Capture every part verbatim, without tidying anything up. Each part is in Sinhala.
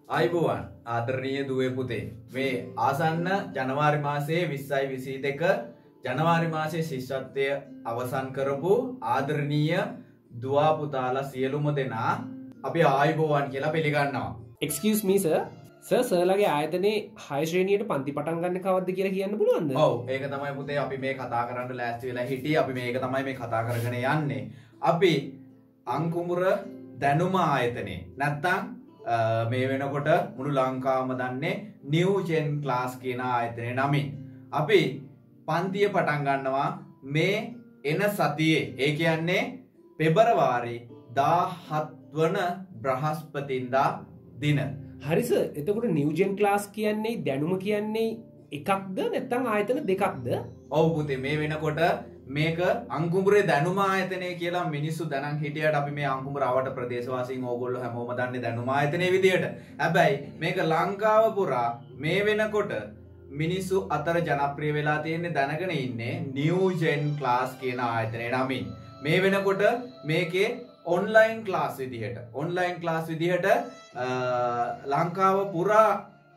ආයුබෝවන් ආදරණීය දුවේ පුතේ මේ ආසන්න ජනවාරි මාසයේ විස්සයි විසි දෙක ජනවාරි මාසයේ ශිෂ්‍යත්වය අවසන් කරපු ආදරණීය දුවා පුතාලා සියලුම දෙනා අපි ආයුබෝවන් කියලා පිළිගන්නවා. Excuse me sir. සර් සර්ලාගේ ආයතනයේ හය ශ්‍රේණියට පන්ති පටන් ගන්න කවද්ද කියලා කියන්න පුළුවන්ද? ඔව් ඒක තමයි පුතේ අපි මේ කතා කරන්න ලෑස්ති වෙලා හිටියේ. අපි මේක තමයි මේ කතා කරගෙන යන්නේ. අපි අංකුඹුර දැනුම ආයතනයේ නැත්තම් මේ වෙනකොට මුළු ලංකාවම දන්නේ නිව් ජෙන් ක්ලාස් කියන ආයතනයේ නමින් අපි පන්තිය පටන් ගන්නවා මේ එන සතියේ. ඒ කියන්නේ පෙබරවාරි දාහත් වන බ්‍රහස්පතින්දා දින. හරි සර්. එතකොට නිව් ජෙන් ක්ලාස් කියන්නේ දැනුම කියන්නේ එකක්ද නැත්නම් ආයතන දෙකක්ද? ඔව් පුතේ මේ වෙනකොට මේක අංකුඹුරේ දැනුම ආයතනය කියලා මිනිස්සු දැනන් හිටියට අපි මේ අංකුඹුර අවට ප්‍රදේශවාසීන් ඕගොල්ලෝ හැමෝම දන්නේ දැනුම ආයතනයේ විදියට. හැබැයි මේක ලංකාව පුරා මේ වෙනකොට මිනිස්සු අතර ජනප්‍රිය වෙලා තියෙන්නේ දැනගෙන ඉන්නේ නිව් ජෙන් ක්ලාස් කියන ආයතනයේ නමින්. මේ වෙනකොට මේකේ ඔන්ලයින් ක්ලාස් විදිහට ඔන්ලයින් ක්ලාස් විදිහට ලංකාව පුරා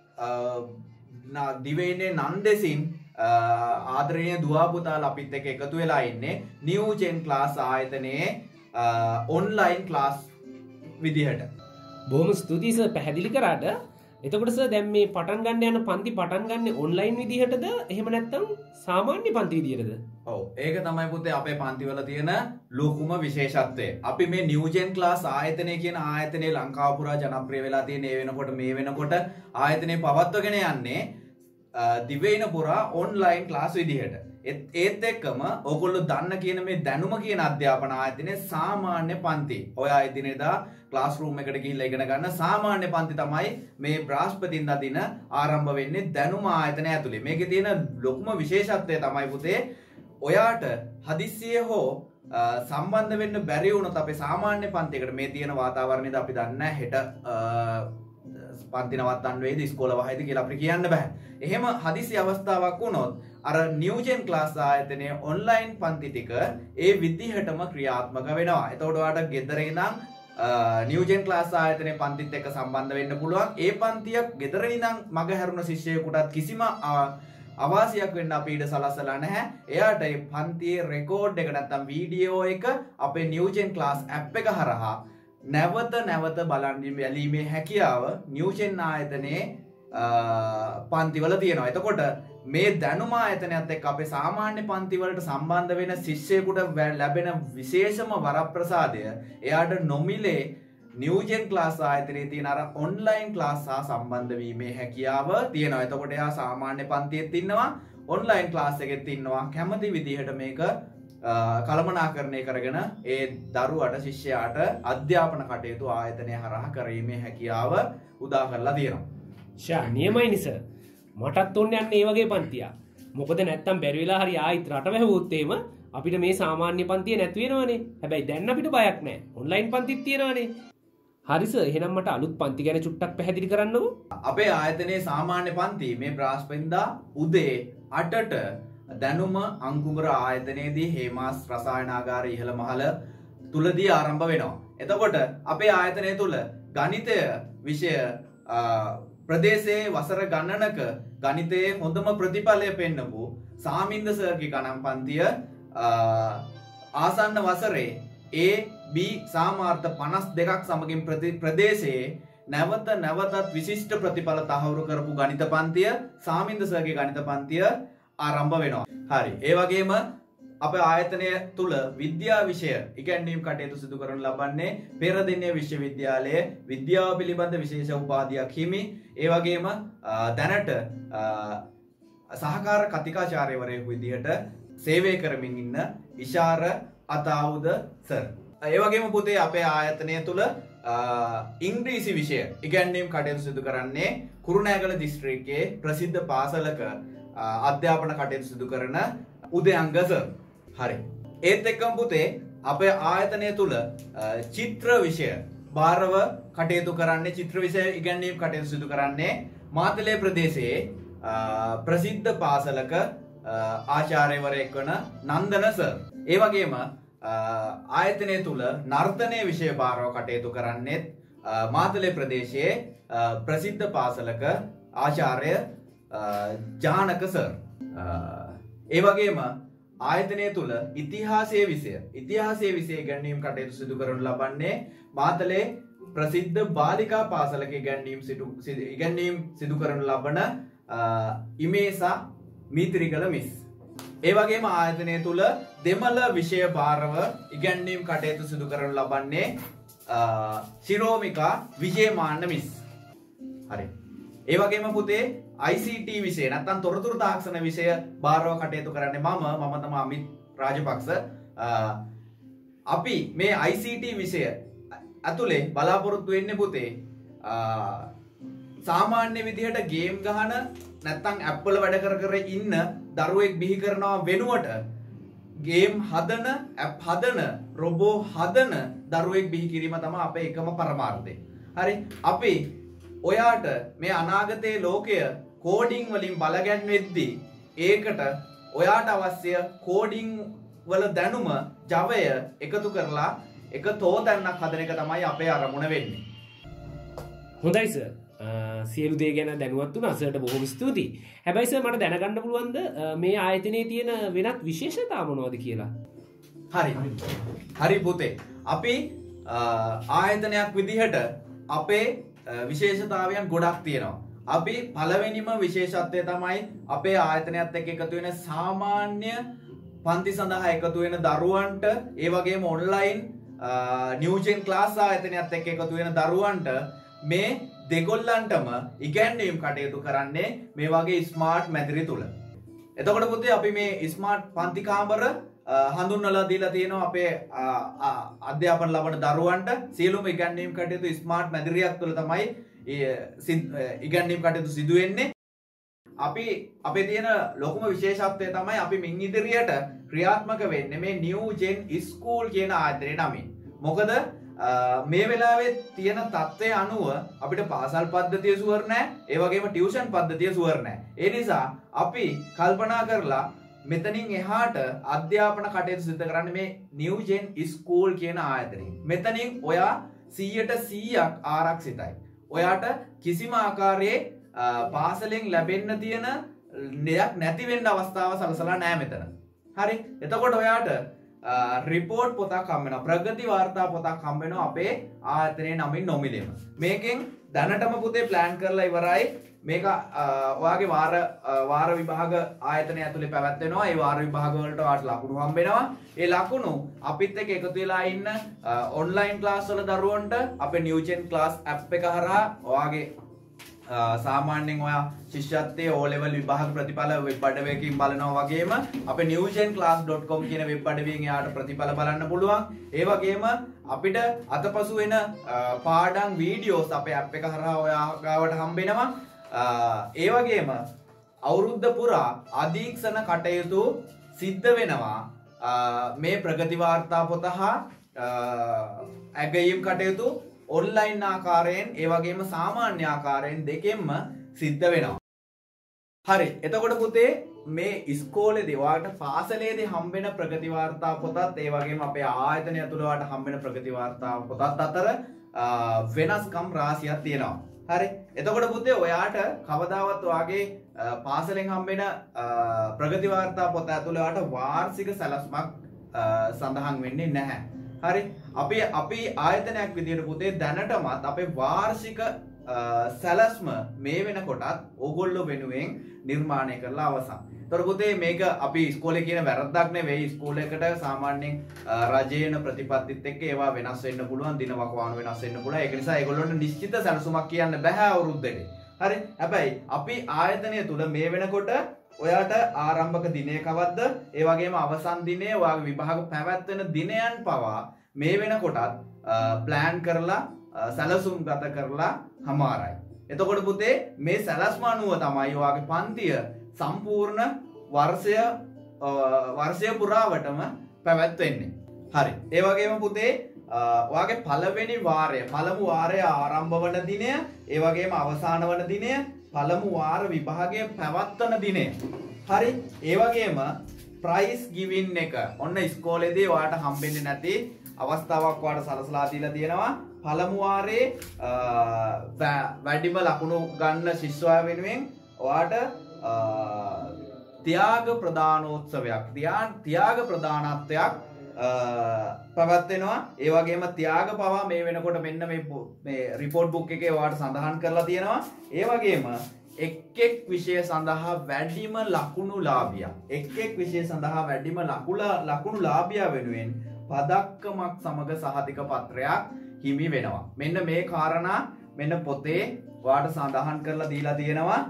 දිවයිනේ නන්දෙසින් ආදරණීය දුවා පුතාලා අපිත් එක්ක එකතු වෙලා ඉන්නේ නිව් ජෙන් ක්ලාස් ආයතනයේ ඔන්ලයින් ක්ලාස් විදිහට. බොහොම ස්තුතියි සර් පැහැදිලි කරාට. එතකොට සර් දැන් මේ පටන් ගන්න යන පන්ති පටන් ගන්න ඔන්ලයින් විදිහටද එහෙම නැත්නම් සාමාන්‍ය පන්ති විදිහටද? ඔව් ඒක තමයි පුතේ අපේ පන්තිවල තියෙන ලොකුම විශේෂත්වය. අපි මේ නිව් ජෙන් ක්ලාස් ආයතනය කියන ආයතනයේ ලංකාව පුරා ජනප්‍රිය වෙලා තියෙන ඒ වෙනකොට මේ වෙනකොට ආයතනය පවත්වගෙන යන්නේ දිවයින පුරා ඔන්ලයින් ක්ලාස් විදිහට. ඒත් එක්කම ඔයගොල්ලෝ දන්න කියන මේ දැනුම කියන අධ්‍යාපන ආයතනයේ සාමාන්‍ය පන්ති. ඔය ආයතනයේදා ක්ලාස් රූම් එකට ගිහිල්ලා ඉගෙන ගන්න සාමාන්‍ය පන්ති තමයි මේ බ්‍රහස්පතින්දා දින ආරම්භ වෙන්නේ දැනුම ආයතනය ඇතුලේ. මේකේ තියෙන ලොකුම විශේෂත්වය තමයි පුතේ ඔයාට හදිස්සියේ හෝ සම්බන්ධ වෙන්න බැරි වුණොත් අපේ සාමාන්‍ය පන්තියකට මේ තියෙන වාතාවරණයද අපි දන්නේ හෙට පන්ති නවත්තන්න වේද ඉස්කෝල වහයිද කියලා අපිට කියන්න බෑ. එහෙම හදිසි අවස්ථාවක් වුණොත් අර නිව් ජෙන් ක්ලාස් ආයතනයේ ඔන්ලයින් පන්ති ටික ඒ විදිහටම ක්‍රියාත්මක වෙනවා. එතකොට ඔයාලට ගෙදර ඉඳන් නිව් ජෙන් ක්ලාස් ආයතනයේ පන්තිත් එක්ක සම්බන්ධ වෙන්න පුළුවන්. ඒ පන්තියක් ගෙදර ඉඳන් මග හැරුණ ශිෂ්‍යයෙකුටත් කිසිම අවාසියක් වෙන්න අපි ඊට සලස්සලා නැහැ. එයාට මේ පන්තියේ රෙකෝඩ් එක නැත්තම් වීඩියෝ එක අපේ නිව් ජෙන් ක්ලාස් ඇප් එක හරහා නැවත නැවත බලන් බැලීමේ හැකියාව නිව් ජෙන් ආයතනයේ පන්තිවල තියෙනවා. එතකොට මේ දැනුම ආයතනයත් එක්ක අපේ සාමාන්‍ය පන්තිවලට සම්බන්ධ වෙන ශිෂ්‍යයෙකුට ලැබෙන විශේෂම වරප්‍රසාදය එයාට නොමිලේ නිව් ජෙන් ක්ලාස් ආයතනයේ තියෙන අර ඔන්ලයින් ක්ලාස් සහ සම්බන්ධ වීමේ හැකියාව තියෙනවා. එතකොට එයා සාමාන්‍ය පන්තියෙත් ඉන්නවා ඔන්ලයින් ක්ලාස් එකෙත් ඉන්නවා. කැමති විදිහට මේක කළමනාකරණය කරගෙන ඒ දරුවට ශිෂ්‍යයාට අධ්‍යාපන කටයුතු ආයතනය හරහා කිරීමේ හැකියාව උදා කරලා තියෙනවා. ෂා නියමයි සර්. මටත් ඕනේ යන්නේ මේ වගේ පන්තියක්. මොකද නැත්තම් බැරි වෙලා හරි ආයිත් රට වැහුවොත් එහෙම අපිට මේ සාමාන්‍ය පන්තිය නැති වෙනවනේ. හැබැයි දැන් අපිට බයක් නැහැ. ඔන්ලයින් පන්තිත් තියෙනවනේ. හරි සර් එහෙනම් මට අලුත් පන්ති ගැන චුට්ටක් පැහැදිලි කරන්නකෝ. අපේ ආයතනයේ සාමාන්‍ය පන්ති මේ බ්‍රහස්පතින්දා උදේ අටට දැනුම අංකුඹුර ආයතනයේදී හේමාස් රසායනාගාර ඉහළ මහල තුලදී ආරම්භ වෙනවා. එතකොට අපේ ආයතනය තුල ගණිතය විෂය ප්‍රදේශයේ වසර ගණනක ගණිතයේ හොඳම ප්‍රතිඵලය පෙන්නපු සාමින්ද සර්ගේ ගණන් පන්තිය ආසන්න වසරේ A B සාමාර්ථ පනස් දෙකක් සමගින් ප්‍රදේශයේ නැවත නැවතත් විශිෂ්ට ප්‍රතිඵල තහවුරු කරපු ගණිත පන්තිය සාමින්ද සර්ගේ ගණිත පන්තිය ආරම්භ වෙනවා. හරි. ඒ වගේම අපේ ආයතනය තුල විද්‍යා විෂය ඉගැන්වීම් කටයුතු සිදු කරන ලබන්නේ පෙරදිනය විශ්වවිද්‍යාලයේ විද්‍යාව පිළිබඳ විශේෂ උපාධියක් හිමි. ඒ වගේම දැනට සහකාර කතිකාචාර්යවරයෙකු විදිහට සේවය කරමින් ඉන්න ඉෂාර අතාවුද සර්. ඒ වගේම පුතේ අපේ ආයතනය තුල ඉංග්‍රීසි විෂය ඉගැන්වීම් කටයුතු සිදු කරන්නේ කුරුණෑගල දිස්ත්‍රික්කයේ ප්‍රසිද්ධ පාසලක අධ්‍යාපන කටයුතු සිදු කරන උදයංග සර්. හරි. ඒත් එක්කම පුතේ අපේ ආයතනය තුල චිත්‍ර විෂය බාරව කටයුතු කරන්නේ චිත්‍ර විෂය ඉගැන්වීම් කටයුතු සිදු කරන්නේ මාතලේ ප්‍රදේශයේ ප්‍රසිද්ධ පාසලක ආචාර්යවරයෙක් වන නන්දන සර්. ඒ වගේම ආයතනය තුල නර්තනයේ විෂය බාරව කටයුතු කරන්නේ මාතලේ ප්‍රදේශයේ ප්‍රසිද්ධ පාසලක ආචාර්ය ජානක සර්. ඒ වගේම ආයතනය තුල ඉතිහාසයේ විෂය ඉතිහාසයේ විෂය ඉගැන්වීම් කටයුතු සිදු කරනු ලබන්නේ මාතලේ ප්‍රසිද්ධ බාලිකා පාසලක ඉගැන්වීම් සිදු ඉගැන්වීම් සිදු කරනු ලබන ඉමේසා මීත්‍රිගල මිස්. ඒ වගේම ආයතනය තුල දෙමළ විෂය භාරව ඉගැන්වීම් කටයුතු සිදු කරනු ලබන්නේ ශිරෝමිකා විජේමාන්න මිස්. හරි. ඒ වගේම පුතේ I C T විෂය නැත්නම් තොරතුරු තාක්ෂණ විෂය භාරව කටයුතු කරන්නේ මම මම තමයි අමිත් රාජපක්ෂ. අපි මේ I C T විෂය ඇතුලේ බලාපොරොත්තු වෙන්නේ පුතේ සාමාන්‍ය විදිහට ගේම් ගහන නැත්නම් ඇප් වල වැඩ කර කර ඉන්න දරුවෙක් බිහි කරනවා වෙනුවට ගේම් හදන ඇප් හදන රොබෝ හදන දරුවෙක් බිහි කිරීම තමයි අපේ එකම පරමාර්ථය. හරි. අපි ඔයාට මේ අනාගතයේ ලෝකය කෝඩින් වලින් බලගැන්වෙද්දී ඒකට ඔයාට අවශ්‍ය කෝඩින් වල දැනුම ජවය එකතු කරලා එක තෝතැන්නක් හදන එක තමයි අපේ අරමුණ වෙන්නේ. හොඳයි සර්. සියලු දේ ගැන දැනුවත් වුණා සර්ට බොහොම ස්තුතියි. හැබැයි සර් මට දැනගන්න පුළුවන්ද මේ ආයතනයේ තියෙන වෙනත් විශේෂතා මොනවද කියලා? හරි. හරි පුතේ. අපි ආයතනයක් විදිහට අපේ විශේෂතාවයන් ගොඩක් තියෙනවා. අපි පළවෙනිම විශේෂත්වය තමයි අපේ ආයතනයත් එක්ක එකතු වෙන සාමාන්‍ය පන්ති සඳහා එකතු වෙන දරුවන්ට ඒ වගේම ඔන්ලයින් නිව්ජෙන් ක්ලාස් ආයතනයත් එක්ක එකතු වෙන දරුවන්ට මේ දෙගොල්ලන්ටම ඉගැන්වීම් කටයුතු කරන්නේ මේ වගේ ස්මාර්ට් මැදිරි තුල. එතකොට පුතේ අපි මේ ස්මාර්ට් පන්ති කාමර හඳුන්වලා දීලා තියෙනවා අපේ අධ්‍යාපන ලබන දරුවන්ට සියලුම ඉගැන්වීම් කටයුතු ස්මාර්ට් මැදිරියක් තුළ තමයි ඉගැන්වීම් කටයුතු සිදු වෙන්නේ. අපි අපේ තියෙන ලොකුම විශේෂත්වය තමයි අපි මින් ඉදිරියට ක්‍රියාත්මක වෙන්නේ මේ නිව් ජෙන් ස්කූල් කියන ආයතනයේ නමින්. මොකද මේ වෙලාවේ තියෙන තත්ත්වය අනුව අපිට පාසල් පද්ධතිය සුවර් නැහැ, ඒ වගේම ටියුෂන් පද්ධතිය සුවර් නැහැ. ඒ නිසා අපි කල්පනා කරලා මෙතනින් එහාට අධ්‍යාපන කටයුතු සිදු කරන්නේ මේ නිව් ජෙන් ස්කූල් කියන ආයතනයෙන්. මෙතනින් ඔයා සීයට සීයක් ආරක්ෂිතයි. ඔයාට කිසිම ආකාරයේ පාසලෙන් ලැබෙන්න තියෙන දෙයක් නැති වෙන්න අවස්ථාව සලසලා නැහැ මෙතන. හරි. එතකොට ඔයාට රිපෝට් පොතක් හම්බ වෙනවා. ප්‍රගති වාර්තා පොතක් හම්බ වෙනවා අපේ ආයතනයේ නමින් නොමිලේම. මේකෙන් දැනටම පුතේ ප්ලෑන් කරලා ඉවරයි. මේක ඔයාගේ වාර වාර විභාග ආයතනය ඇතුලේ පැවැත්වෙනවා. ඒ වාර විභාග වලට ඔයාට ලකුණු හම්බ වෙනවා. ඒ ලකුණු අපිත් එක්ක එකතු වෙලා ඉන්න ඔන්ලයින් ක්ලාස් වල දරුවන්ට අපේ නිව්ජෙන් ක්ලාස් ඇප් එක හරහා ඔයාගේ සාමාන්‍යයෙන් ඔයා ශිෂ්‍යත්වයේ O level විභාග ප්‍රතිඵල වෙබ් අඩවියකින් බලනවා වගේම අපේ newgen class dot com කියන වෙබ් අඩවියෙන් එයාට ප්‍රතිඵල බලන්න පුළුවන්. ඒ වගේම අපිට අතපසු වෙන පාඩම් වීඩියෝස් අපේ ඇප් එක හරහා ඔයා ගාවට හම්බ වෙනවා. ඒ වගේම අවුරුද්ද පුරා අධීක්ෂණ කටයුතු සිද්ධ වෙනවා මේ ප්‍රගති වාර්තා පොත හා ඇගයීම් කටයුතු ඔන්ලයින් ආකාරයෙන් ඒ වගේම සාමාන්‍ය ආකාරයෙන් දෙකෙන්ම සිද්ධ වෙනවා. හරි. එතකොට පුතේ මේ ඉස්කෝලේදී ඔයාලට පාසලේදී හම්බෙන ප්‍රගති වාර්තා පොතත් ඒ වගේම අපේ ආයතනය තුළ ඔයාලට හම්බෙන ප්‍රගති වාර්තා පොතත් අතර වෙනස්කම් රාශියක් තියෙනවා. හරි. එතකොට පුතේ ඔයාට කවදාවත් ඔයාගේ පාසලෙන් හම්බෙන ප්‍රගති වාර්තා පොත ඇතුළේ ඔයාට වාර්ෂික සැලැස්මක් සඳහන් වෙන්නේ නැහැ. හරි. අපි අපි ආයතනයක් විදියට පුතේ දැනටමත් අපේ වාර්ෂික සැලැස්ම මේ වෙනකොටත් ඕගොල්ලෝ වෙනුවෙන් නිර්මාණය කරලා අවසන්. ඒතර පුතේ මේක අපි ඉස්කෝලේ කියන වැරද්දක් නෙවෙයි. ඉස්කෝල එකට සාමාන්‍යයෙන් රජයේන ප්‍රතිපත්තිත් එක්ක ඒවා වෙනස් වෙන්න පුළුවන්, දින වකවානු වෙනස් වෙන්න පුළුවන්. ඒක නිසා ඒගොල්ලොන්ට නිශ්චිත සැලසුමක් කියන්න බෑ අවුරුද්දේ. හරි. හැබැයි අපි ආයතනය තුල මේ වෙනකොට ඔයාට ආරම්භක දිනය කවද්ද? ඒ වගේම අවසන් දිනය, ඔයාගේ විභාග පැවැත්වෙන දිනයන් පවා මේ වෙනකොටත් ප්ලෑන් කරලා සැලසුම් ගත කරලා හමාරයි. එතකොට පුතේ මේ සැලැස්ම අනුව තමයි ඔයාගේ පන්තිය සම්පූර්ණ වර්ෂය වර්ෂය පුරාවටම පැවැත්වෙන්නේ. හරි. ඒ වගේම පුතේ ඔයාගේ පළවෙනි වාරය, පළමු වාරය ආරම්භ වන දිනය, ඒ වගේම අවසාන වන දිනය, පළමු වාර විභාගයේ පැවැත්වන දිනය. හරි. ඒ වගේම ප්‍රයිස් ගිවින් එක ඔන්න ඉස්කෝලේදී ඔයාට හම්බෙන්නේ නැති අවස්ථාවක් ඔයාට සලසලා දීලා තියෙනවා. පළමු වාරේ වැඩිම ලකුණු ගන්න ශිෂ්‍යයා වෙනුවෙන් ඔයාට ත්‍යාග ප්‍රදානෝත්සවයක් ත්‍යාග ප්‍රදානත්වයක් පැවැත්වෙනවා. ඒ වගේම ත්‍යාග පවා මේ වෙනකොට මෙන්න මේ මේ රිපෝට් බුක් එකේ ඔයාට සඳහන් කරලා තියෙනවා. ඒ වගේම එක් එක් විෂය සඳහා වැඩිම ලකුණු ලාභියා එක් එක් විෂය සඳහා වැඩිම ලකුණු ලාභියා වෙනුවෙන් පදක්කමක් සමග සහතික පත්‍රයක් හිමි වෙනවා. මෙන්න මේ කාරණා මෙන්න පොතේ ඔයාට සඳහන් කරලා දීලා තියෙනවා.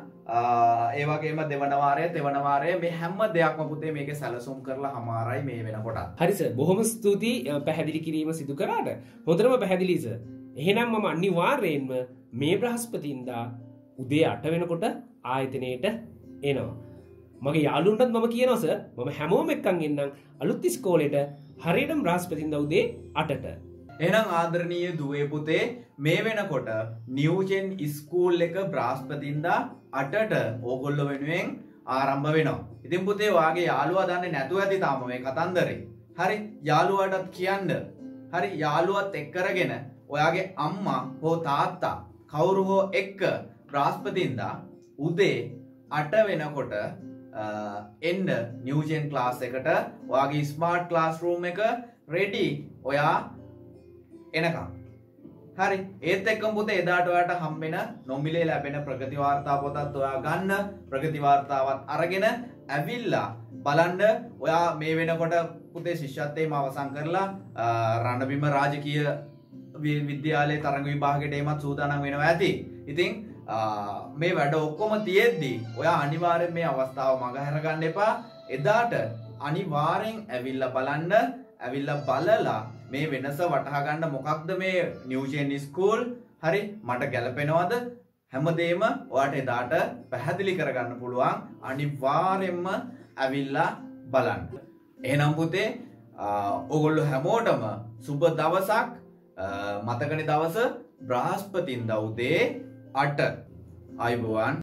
ඒ වගේම දෙවන වාරය තෙවන වාරය මේ හැම දෙයක්ම පුතේ මේකේ සැලසුම් කරලා හමාරයි මේ වෙනකොට. හරි සර්, බොහොම ස්තුතියි පැහැදිලි කිරීම සිදු කරාට. හොඳටම පැහැදිලි සර්. එහෙනම් මම අනිවාර්යයෙන්ම මේ බ්‍රහස්පතින්දා උදේ අට වෙනකොට ආයතනයේට එනවා. මගේ යාළුවන්ටත් මම කියනවා සර්, මම හැමෝම එක්කන් එන්නම් අලුත් ඉස්කෝලේට හරියටම බ්‍රහස්පතින්දා උදේ අටට. එහෙනම් ආදරණීය දුවේ පුතේ මේ වෙනකොට නිව්ජෙන් ස්කූල් එක බ්‍රහස්පතින්දා අටට ඕගොල්ලෝ වෙනුවෙන් ආරම්භ වෙනවා. ඉතින් පුතේ වාගේ යාළුවා දන්නේ නැතුව ඇති තාම මේ කතන්දරේ. හරි, යාළුවාටත් කියන්න. හරි, යාළුවත් එක්ක කරගෙන ඔයාගේ අම්මා හෝ තාත්තා කවුරු හෝ එක්ක බ්‍රහස්පතින්දා උදේ අට වෙනකොට එන්න නිව්ජෙන් ක්ලාස් එකට. ඔයාගේ ස්මාර්ට් ක්ලාස් රූම් එක රෙඩි ඔයා එනකම්. හරි, ඒත් එක්කම පුතේ එදාට ඔයාට හම්බෙන නොමිලේ ලැබෙන ප්‍රගති වාර්තා පොතත් ඔයා ගන්න. ප්‍රගති වාර්තාවත් අරගෙන ඇවිල්ලා බලන්න. ඔයා මේ වෙනකොට පුතේ ශිෂ්‍යත්වයේම අවසන් කරලා රණබිම රාජකීය විද්‍යාලයේ තරඟ විභාගයට එමත් සූදානම් වෙනවා ඇති. ඉතින් මේ වැඩ ඔක්කොම තියෙද්දි ඔයා අනිවාර්යෙන් මේ අවස්ථාව මගහැර ගන්න එපා. එදාට අනිවාර්යෙන් ඇවිල්ලා බලන්න. ඇවිල්ලා බලලා මේ වෙනස වටහා ගන්න මොකක්ද මේ නිව්ජෙන් ස්කූල් හරි මට ගැලපෙනවද හැමදේම ඔයාට එදාට පැහැදිලි කරගන්න පුළුවන්. අනිවාර්යෙන්ම ඇවිල්ලා බලන්න. එහෙනම් පුතේ ඔයගොල්ලෝ හැමෝටම සුබ දවසක්. මතකනේ දවස බ්‍රහස්පතින්දා උදේ අට. ආයුබෝවන්.